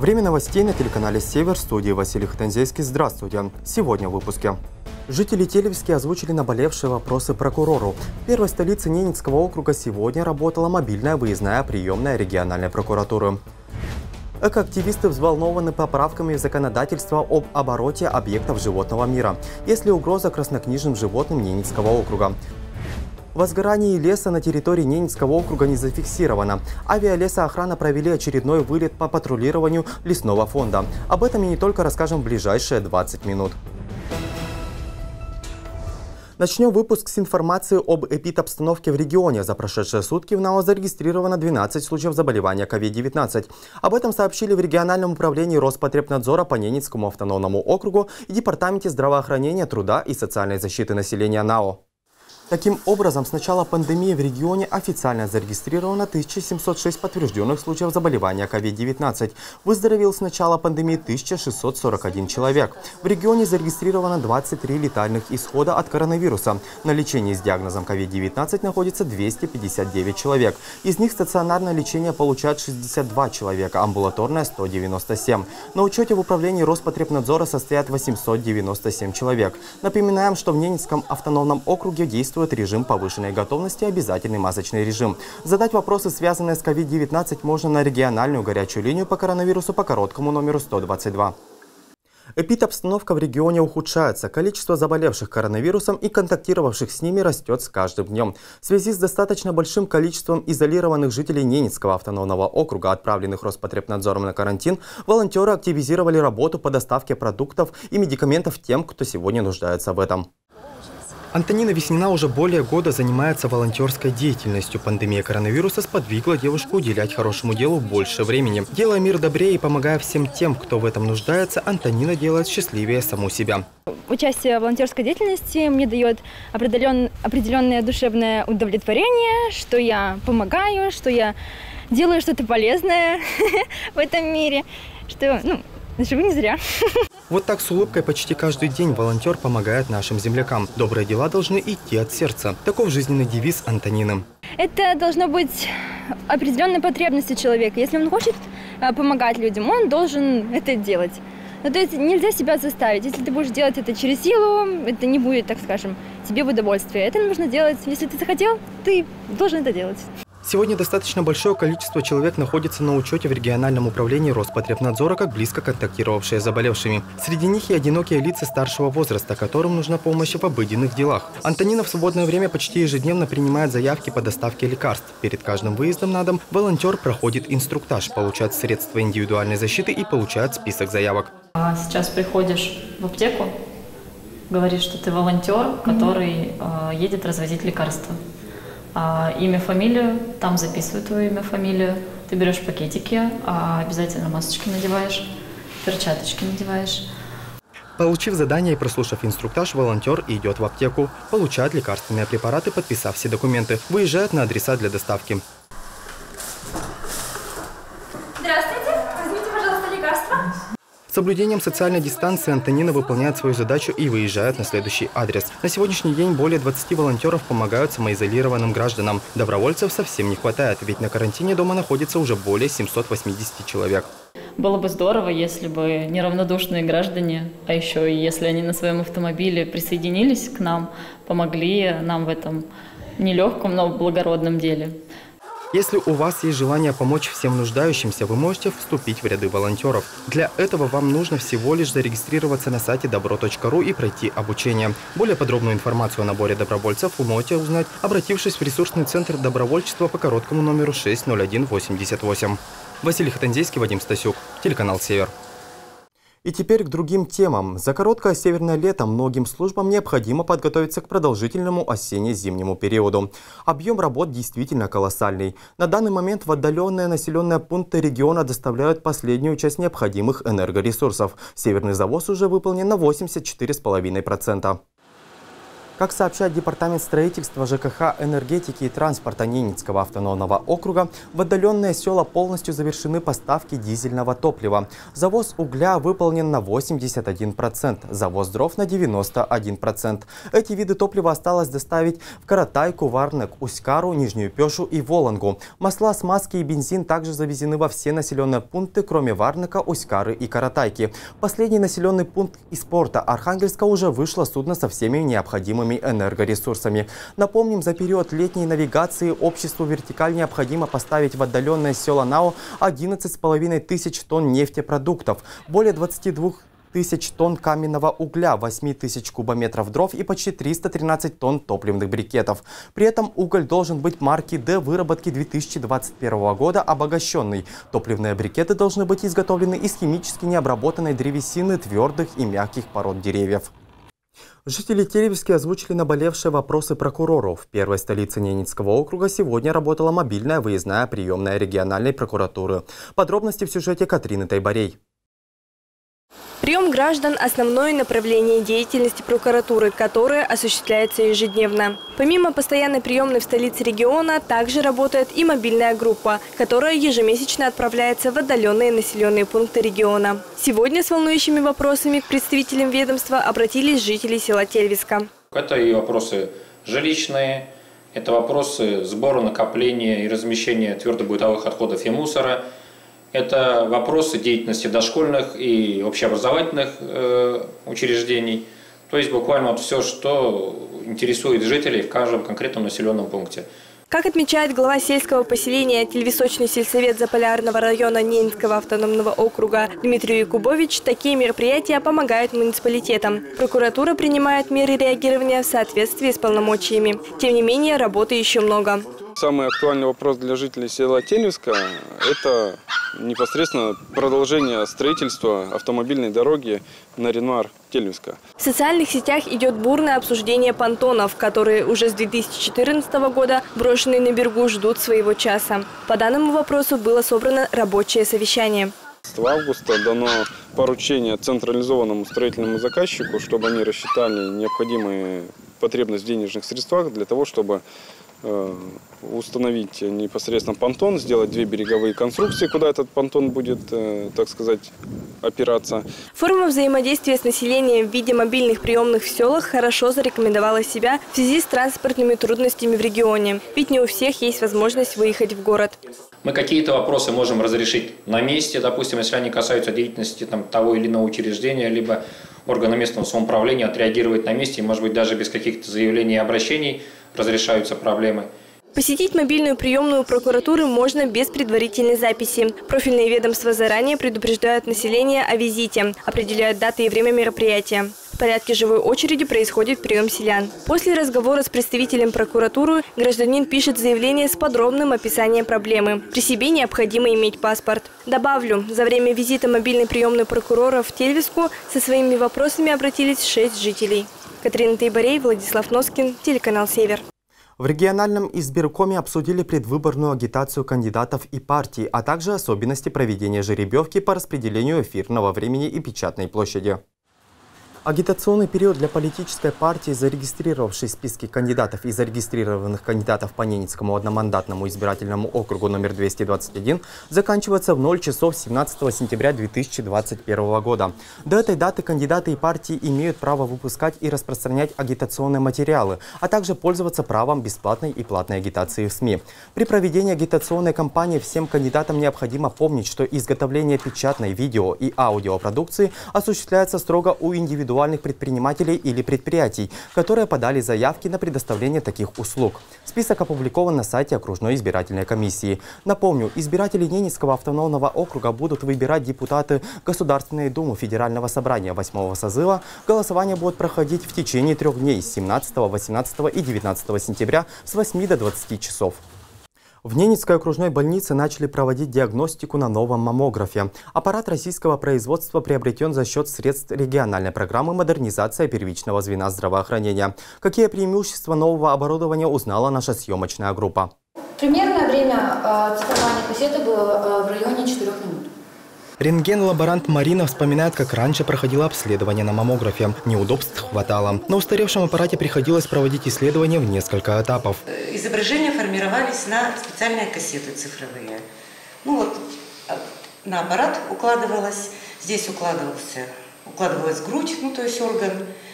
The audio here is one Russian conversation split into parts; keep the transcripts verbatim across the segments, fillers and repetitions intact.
Время новостей на телеканале «Север», в студии Василий Хатанзейский. Здравствуйте. Сегодня в выпуске. Жители Телевски озвучили наболевшие вопросы прокурору. В первой столице Ненецкого округа сегодня работала мобильная выездная приемная региональной прокуратуры. Экоактивисты взволнованы поправками в законодательство об обороте объектов животного мира. Есть ли угроза краснокнижным животным Ненецкого округа? Возгорание леса на территории Ненецкого округа не зафиксировано. Авиалесоохрана провели очередной вылет по патрулированию лесного фонда. Об этом и не только расскажем в ближайшие двадцать минут. Начнем выпуск с информации об эпидобстановке в регионе. За прошедшие сутки в НАО зарегистрировано двенадцать случаев заболевания ковид девятнадцать. Об этом сообщили в региональном управлении Роспотребнадзора по Ненецкому автономному округу и Департаменте здравоохранения, труда и социальной защиты населения НАО. Таким образом, с начала пандемии в регионе официально зарегистрировано тысяча семьсот шесть подтвержденных случаев заболевания ковид девятнадцать. Выздоровел с начала пандемии тысяча шестьсот сорок один человек. В регионе зарегистрировано двадцать три летальных исхода от коронавируса. На лечении с диагнозом ковид девятнадцать находится двести пятьдесят девять человек. Из них стационарное лечение получают шестьдесят два человека, амбулаторное – сто девяносто семь. На учете в управлении Роспотребнадзора состоят восемьсот девяносто семь человек. Напоминаем, что в Ненецком автономном округе действует режим повышенной готовности и обязательный масочный режим. Задать вопросы, связанные с ковид девятнадцать, можно на региональную горячую линию по коронавирусу по короткому номеру сто двадцать два. Эпидобстановка в регионе ухудшается. Количество заболевших коронавирусом и контактировавших с ними растет с каждым днем. В связи с достаточно большим количеством изолированных жителей Ненецкого автономного округа, отправленных Роспотребнадзором на карантин, волонтеры активизировали работу по доставке продуктов и медикаментов тем, кто сегодня нуждается в этом. Антонина Веснина уже более года занимается волонтерской деятельностью. Пандемия коронавируса сподвигла девушку уделять хорошему делу больше времени. Делая мир добрее и помогая всем тем, кто в этом нуждается, Антонина делает счастливее саму себя. Участие в волонтерской деятельности мне дает определен, определенное душевное удовлетворение, что я помогаю, что я делаю что-то полезное в этом мире, что ну, живу не зря. Вот так с улыбкой почти каждый день волонтер помогает нашим землякам. Добрые дела должны идти от сердца. Таков жизненный девиз Антонины. Это должно быть определенной потребностью человека. Если он хочет помогать людям, он должен это делать. Ну, то есть нельзя себя заставить. Если ты будешь делать это через силу, это не будет, так скажем, тебе в удовольствие. Это нужно делать. Если ты захотел, ты должен это делать. Сегодня достаточно большое количество человек находится на учете в региональном управлении Роспотребнадзора, как близко контактировавшие с заболевшими. Среди них и одинокие лица старшего возраста, которым нужна помощь в обыденных делах. Антонина в свободное время почти ежедневно принимает заявки по доставке лекарств. Перед каждым выездом на дом волонтер проходит инструктаж, получает средства индивидуальной защиты и получает список заявок. Сейчас приходишь в аптеку, говоришь, что ты волонтер, который mm-hmm. едет развозить лекарства. А, имя, фамилию, там записывают твое имя, фамилию, ты берешь пакетики, а обязательно масочки надеваешь, перчаточки надеваешь. Получив задание и прослушав инструктаж, волонтер идет в аптеку, получает лекарственные препараты, подписав все документы, выезжает на адреса для доставки. Здравствуйте, возьмите, пожалуйста, лекарства. С соблюдением социальной дистанции Антонина выполняет свою задачу и выезжает на следующий адрес. На сегодняшний день более двадцати волонтеров помогают самоизолированным гражданам. Добровольцев совсем не хватает, ведь на карантине дома находится уже более семисот восьмидесяти человек. Было бы здорово, если бы неравнодушные граждане, а еще и если они на своем автомобиле присоединились к нам, помогли нам в этом нелегком, но благородном деле. Если у вас есть желание помочь всем нуждающимся, вы можете вступить в ряды волонтеров. Для этого вам нужно всего лишь зарегистрироваться на сайте добро точка ру и пройти обучение. Более подробную информацию о наборе добровольцев вы можете узнать, обратившись в ресурсный центр добровольчества по короткому номеру шесть ноль один восемьдесят восемь. Василий Хатанзейский, Вадим Стасюк, телеканал «Север». И теперь к другим темам. За короткое северное лето многим службам необходимо подготовиться к продолжительному осенне-зимнему периоду. Объем работ действительно колоссальный. На данный момент в отдаленные населенные пункты региона доставляют последнюю часть необходимых энергоресурсов. Северный завоз уже выполнен на восемьдесят четыре целых пять десятых процента. Как сообщает Департамент строительства, ЖКХ, энергетики и транспорта Ненецкого автономного округа, в отдаленные села полностью завершены поставки дизельного топлива. Завоз угля выполнен на восемьдесят один процент, завоз дров на девяносто один процент. Эти виды топлива осталось доставить в Каратайку, Варнек, Усть-Кару, Нижнюю Пешу и Вологду. Масла, смазки и бензин также завезены во все населенные пункты, кроме Варнека, Усть-Кары и Каратайки. Последний населенный пункт из порта Архангельска уже вышло судно со всеми необходимыми энергоресурсами. Напомним, за период летней навигации обществу «Вертикаль» необходимо поставить в отдаленные села НАО одиннадцать с половиной тысяч тонн нефтепродуктов, более двадцати двух тысяч тонн каменного угля, восемь тысяч кубометров дров и почти триста тринадцать тонн топливных брикетов. При этом уголь должен быть марки «Д» выработки две тысячи двадцать первого года, обогащенный. Топливные брикеты должны быть изготовлены из химически необработанной древесины твердых и мягких пород деревьев. Жители Телевски озвучили наболевшие вопросы прокурору. В первой столице Ненецкого округа сегодня работала мобильная выездная приемная региональной прокуратуры. Подробности в сюжете Катрины Тайбарей. Прием граждан – основное направление деятельности прокуратуры, которое осуществляется ежедневно. Помимо постоянной приемной в столице региона, также работает и мобильная группа, которая ежемесячно отправляется в отдаленные населенные пункты региона. Сегодня с волнующими вопросами к представителям ведомства обратились жители села Тельвиска. Это и вопросы жилищные, это вопросы сбора, накопления и размещения твердобытовых отходов и мусора. Это вопросы деятельности дошкольных и общеобразовательных э, учреждений. То есть буквально вот все, что интересует жителей в каждом конкретном населенном пункте. Как отмечает глава сельского поселения Тельвисочный сельсовет Заполярного района Ненецкого автономного округа Дмитрий Якубович, такие мероприятия помогают муниципалитетам. Прокуратура принимает меры реагирования в соответствии с полномочиями. Тем не менее, работы еще много. Самый актуальный вопрос для жителей села Тельвиска – это непосредственно продолжение строительства автомобильной дороги Наринмар-Тельвиска. В социальных сетях идет бурное обсуждение понтонов, которые уже с две тысячи четырнадцатого года брошенные на берегу ждут своего часа. По данному вопросу было собрано рабочее совещание. с августа дано поручение централизованному строительному заказчику, чтобы они рассчитали необходимые потребность в денежных средствах для того, чтобы установить непосредственно понтон, сделать две береговые конструкции, куда этот понтон будет, так сказать, опираться. Форма взаимодействия с населением в виде мобильных приемных в селах хорошо зарекомендовала себя в связи с транспортными трудностями в регионе. Ведь не у всех есть возможность выехать в город. Мы какие-то вопросы можем разрешить на месте, допустим, если они касаются деятельности там, того или иного учреждения, либо органа местного самоуправления, отреагировать на месте, и, может быть, даже без каких-то заявлений и обращений разрешаются проблемы. Посетить мобильную приемную прокуратуры можно без предварительной записи. Профильные ведомства заранее предупреждают население о визите, определяют даты и время мероприятия. В порядке живой очереди происходит прием селян. После разговора с представителем прокуратуры гражданин пишет заявление с подробным описанием проблемы. При себе необходимо иметь паспорт. Добавлю, за время визита мобильной приемной прокурора в Тельвиску со своими вопросами обратились шесть жителей. Катрина Тайбарей, Владислав Носкин, телеканал «Север». В региональном избиркоме обсудили предвыборную агитацию кандидатов и партий, а также особенности проведения жеребьевки по распределению эфирного времени и печатной площади. Агитационный период для политической партии, зарегистрировавшей списки кандидатов и зарегистрированных кандидатов по Ненецкому одномандатному избирательному округу номер двести двадцать один, заканчивается в ноль часов семнадцатого сентября две тысячи двадцать первого года. До этой даты кандидаты и партии имеют право выпускать и распространять агитационные материалы, а также пользоваться правом бесплатной и платной агитации в СМИ. При проведении агитационной кампании всем кандидатам необходимо помнить, что изготовление печатной, видео и аудиопродукции осуществляется строго у индивидуальных предпринимателей или предприятий, которые подали заявки на предоставление таких услуг. Список опубликован на сайте окружной избирательной комиссии. Напомню, избиратели Ненецкого автономного округа будут выбирать депутаты Государственной Думы Федерального собрания восьмого созыва. Голосование будет проходить в течение трех дней с семнадцатого, восемнадцатого и девятнадцатого сентября с восьми до двадцати часов. В Ненецкой окружной больнице начали проводить диагностику на новом маммографе. Аппарат российского производства приобретен за счет средств региональной программы «Модернизация первичного звена здравоохранения». Какие преимущества нового оборудования, узнала наша съемочная группа. Примерное время цифрования кассеты было в районе четырёх минут. Рентген-лаборант Марина вспоминает, как раньше проходило обследование на маммографе. Неудобств хватало. На устаревшем аппарате приходилось проводить исследования в несколько этапов. Изображения формировались на специальные кассеты цифровые. Ну вот, на аппарат укладывалось, здесь укладывался, укладывалась грудь, ну то есть орган.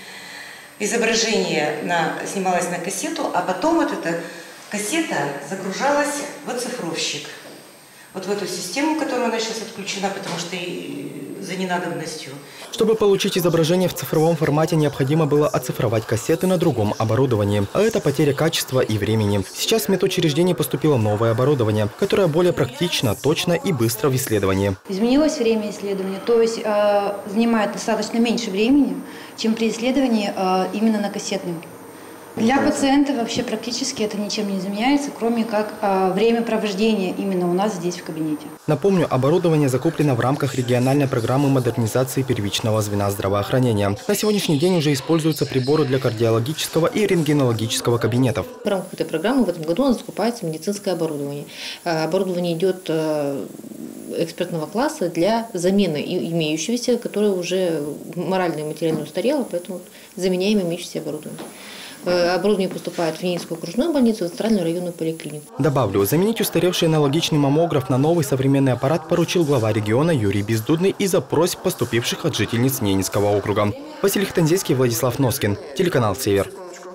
Изображение на, снималось на кассету, а потом вот эта кассета загружалась в оцифровщик. Вот в эту систему, которая у нас сейчас отключена, потому что и за ненадобностью. Чтобы получить изображение в цифровом формате, необходимо было оцифровать кассеты на другом оборудовании. А это потеря качества и времени. Сейчас в медучреждении поступило новое оборудование, которое более практично, точно и быстро в исследовании. Изменилось время исследования, то есть э, занимает достаточно меньше времени, чем при исследовании э, именно на кассетном. Для пациента вообще практически это ничем не изменяется, кроме как э, время провождения именно у нас здесь в кабинете. Напомню, оборудование закуплено в рамках региональной программы модернизации первичного звена здравоохранения. На сегодняшний день уже используются приборы для кардиологического и рентгенологического кабинетов. В рамках этой программы в этом году у нас закупается медицинское оборудование. Оборудование идет экспертного класса для замены имеющегося, которое уже морально и материально устарело, поэтому заменяем имеющееся оборудование. Оборудование поступает в Ленинскую окружную больницу, в Центральную районную поликлинику. Добавлю, заменить устаревший аналогичный маммограф на новый современный аппарат поручил глава региона Юрий Бездудный из-за просьб, поступивших от жительниц Ненецкого округа. Василий Хтанзейский, Владислав Носкин, телеканал «Север».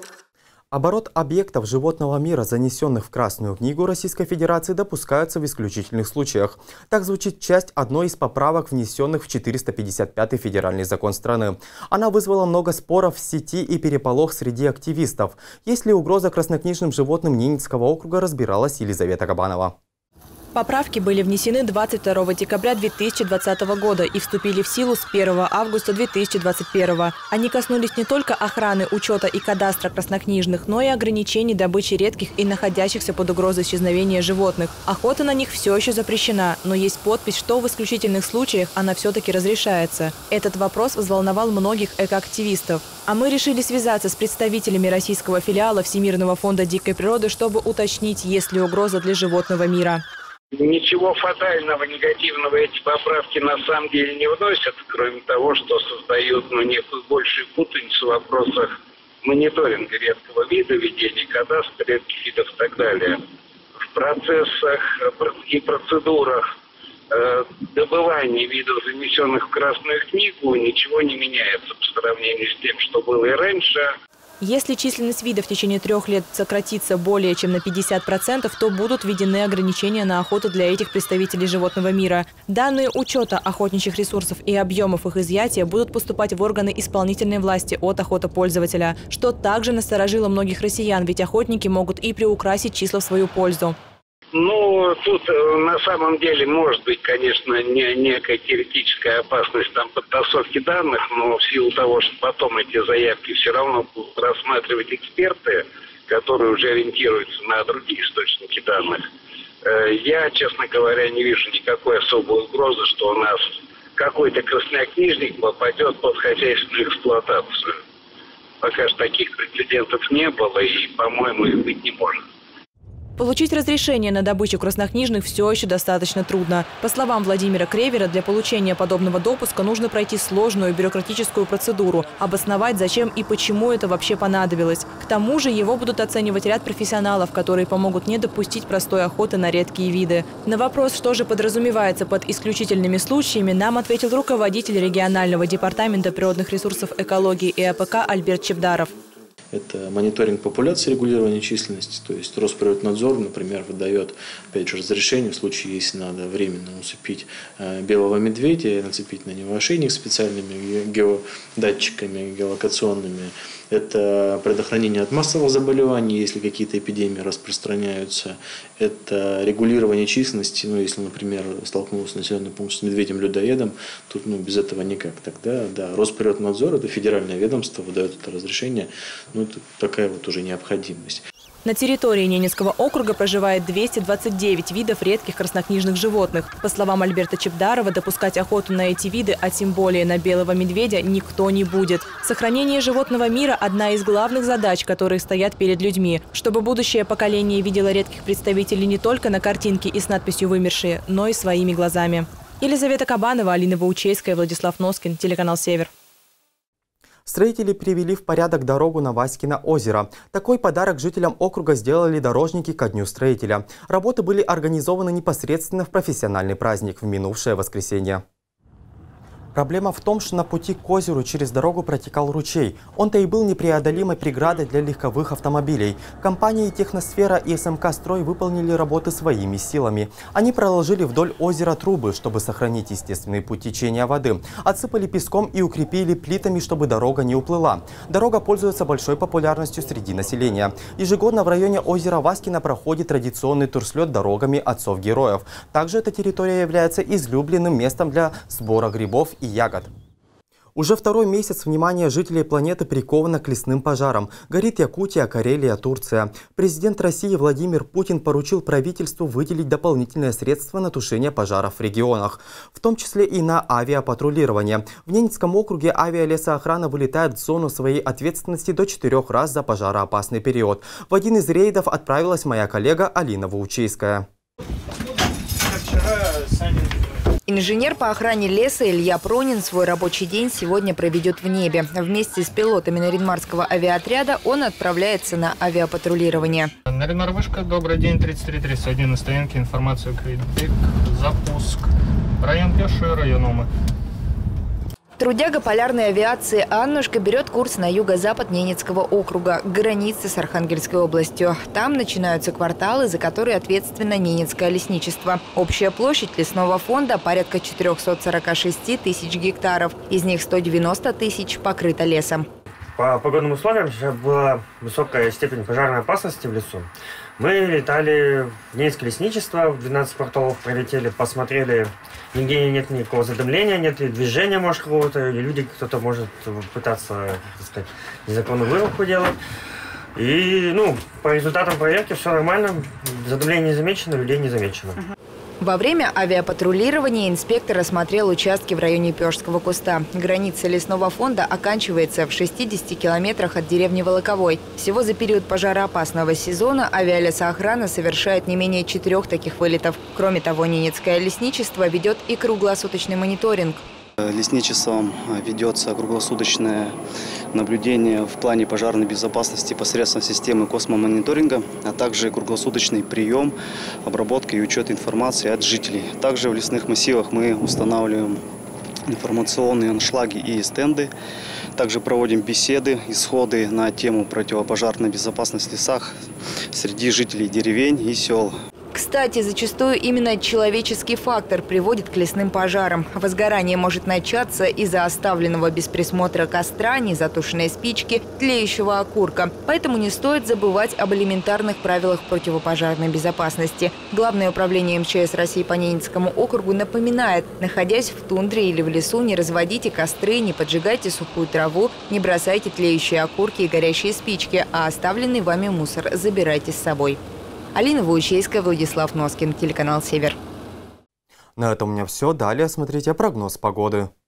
Оборот объектов животного мира, занесенных в Красную книгу Российской Федерации, допускаются в исключительных случаях. Так звучит часть одной из поправок, внесенных в четыреста пятьдесят пятый федеральный закон страны. Она вызвала много споров в сети и переполох среди активистов. Есть ли угроза краснокнижным животным Ненецкого округа, разбиралась Елизавета Кабанова. Поправки были внесены двадцать второго декабря две тысячи двадцатого года и вступили в силу с первого августа две тысячи двадцать первого. Они коснулись не только охраны, учета и кадастра краснокнижных, но и ограничений добычи редких и находящихся под угрозой исчезновения животных. Охота на них все еще запрещена, но есть подпись, что в исключительных случаях она все-таки разрешается. Этот вопрос взволновал многих экоактивистов. А мы решили связаться с представителями российского филиала Всемирного фонда дикой природы, чтобы уточнить, есть ли угроза для животного мира. Ничего фатального, негативного эти поправки на самом деле не вносят, кроме того, что создают ну, некую большую путаницу в вопросах мониторинга редкого вида, ведения кадастра редких видов и так далее. В процессах и процедурах э, добывания видов, занесенных в Красную книгу, ничего не меняется по сравнению с тем, что было и раньше. Если численность вида в течение трех лет сократится более чем на пятьдесят процентов, то будут введены ограничения на охоту для этих представителей животного мира. Данные учета охотничьих ресурсов и объемов их изъятия будут поступать в органы исполнительной власти от охотопользователя, что также насторожило многих россиян, ведь охотники могут и приукрасить числа в свою пользу. Ну, тут на самом деле может быть, конечно, не, некая теоретическая опасность там подтасовки данных, но в силу того, что потом эти заявки все равно будут рассматривать эксперты, которые уже ориентируются на другие источники данных, я, честно говоря, не вижу никакой особой угрозы, что у нас какой-то краснокнижник попадет под хозяйственную эксплуатацию. Пока что таких прецедентов не было и, по-моему, их быть не может. Получить разрешение на добычу краснокнижных все еще достаточно трудно. По словам Владимира Кревера, для получения подобного допуска нужно пройти сложную бюрократическую процедуру, обосновать, зачем и почему это вообще понадобилось. К тому же его будут оценивать ряд профессионалов, которые помогут не допустить простой охоты на редкие виды. На вопрос, что же подразумевается под исключительными случаями, нам ответил руководитель регионального департамента природных ресурсов, экологии и АПК Альберт Чебдаров. Это мониторинг популяции, регулирование численности, то есть Росприроднадзор, например, выдает, опять же, разрешение в случае, если надо временно усыпить белого медведя, нацепить на него ошейник специальными геодатчиками, геолокационными. Это предохранение от массовых заболеваний, если какие-то эпидемии распространяются. Это регулирование численности, ну, если, например, столкнулся населенный пункт с медведем-людоедом, тут ну, без этого никак. Тогда, да, Росприроднадзор, это федеральное ведомство, выдает это разрешение, ну, это такая вот уже необходимость. На территории Ненецкого округа проживает двести двадцать девять видов редких краснокнижных животных. По словам Альберта Чебдарова, допускать охоту на эти виды, а тем более на белого медведя, никто не будет. Сохранение животного мира – одна из главных задач, которые стоят перед людьми. Чтобы будущее поколение видело редких представителей не только на картинке и с надписью «Вымершие», но и своими глазами. Елизавета Кабанова, Алина Ваучейская, Владислав Носкин, телеканал «Север». Строители привели в порядок дорогу на Васькино озеро. Такой подарок жителям округа сделали дорожники ко Дню строителя. Работы были организованы непосредственно в профессиональный праздник в минувшее воскресенье. Проблема в том, что на пути к озеру через дорогу протекал ручей. Он-то и был непреодолимой преградой для легковых автомобилей. Компании «Техносфера» и эс эм ка «Строй» выполнили работы своими силами. Они проложили вдоль озера трубы, чтобы сохранить естественный путь течения воды. Отсыпали песком и укрепили плитами, чтобы дорога не уплыла. Дорога пользуется большой популярностью среди населения. Ежегодно в районе озера Васькино проходит традиционный турслет дорогами отцов-героев. Также эта территория является излюбленным местом для сбора грибов и ягод. Уже второй месяц внимание жителей планеты приковано к лесным пожарам. Горит Якутия, Карелия, Турция. Президент России Владимир Путин поручил правительству выделить дополнительные средства на тушение пожаров в регионах, в том числе и на авиапатрулирование. В Ненецком округе авиалесоохрана вылетает в зону своей ответственности до четырех раз за пожароопасный период. В один из рейдов отправилась моя коллега Алина Ваучейская. Инженер по охране леса Илья Пронин свой рабочий день сегодня проведет в небе. Вместе с пилотами Наринмарского авиаотряда он отправляется на авиапатрулирование. Наринмар вышка, добрый день, тридцать три тридцать один на стоянке, информацию критик, запуск. Район Пеший, район Омы. Трудяга полярной авиации Аннушка берет курс на юго-запад Ненецкого округа, к границе с Архангельской областью. Там начинаются кварталы, за которые ответственно Ненецкое лесничество. Общая площадь лесного фонда порядка четырёхсот сорока шести тысяч гектаров. Из них сто девяносто тысяч покрыто лесом. По погодным условиям сейчас была высокая степень пожарной опасности в лесу. Мы летали в Ненецкое лесничество, в двенадцать кварталов пролетели, посмотрели, нигде нет никакого задымления, нет ли движения, может, какого-то, или люди, кто-то может пытаться, так сказать, незаконную вырубку делать. И, ну, по результатам проверки все нормально, задымление не замечено, людей не замечено. Во время авиапатрулирования инспектор осмотрел участки в районе Пёжского куста. Граница лесного фонда оканчивается в шестидесяти километрах от деревни Волоковой. Всего за период пожароопасного сезона авиалесоохрана совершает не менее четырех таких вылетов. Кроме того, Ненецкое лесничество ведет и круглосуточный мониторинг. Лесничеством ведется круглосуточное наблюдение в плане пожарной безопасности посредством системы космомониторинга, а также круглосуточный прием, обработка и учет информации от жителей. Также в лесных массивах мы устанавливаем информационные аншлаги и стенды. Также проводим беседы, исходы на тему противопожарной безопасности в лесах среди жителей деревень и сел. Кстати, зачастую именно человеческий фактор приводит к лесным пожарам. Возгорание может начаться из-за оставленного без присмотра костра, незатушенной спички, тлеющего окурка. Поэтому не стоит забывать об элементарных правилах противопожарной безопасности. Главное управление эм че эс России по Ненецкому округу напоминает: находясь в тундре или в лесу, не разводите костры, не поджигайте сухую траву, не бросайте тлеющие окурки и горящие спички, а оставленный вами мусор забирайте с собой. Алина Ваучейская, Владислав Носкин, телеканал «Север». На этом у меня все. Далее смотрите прогноз погоды.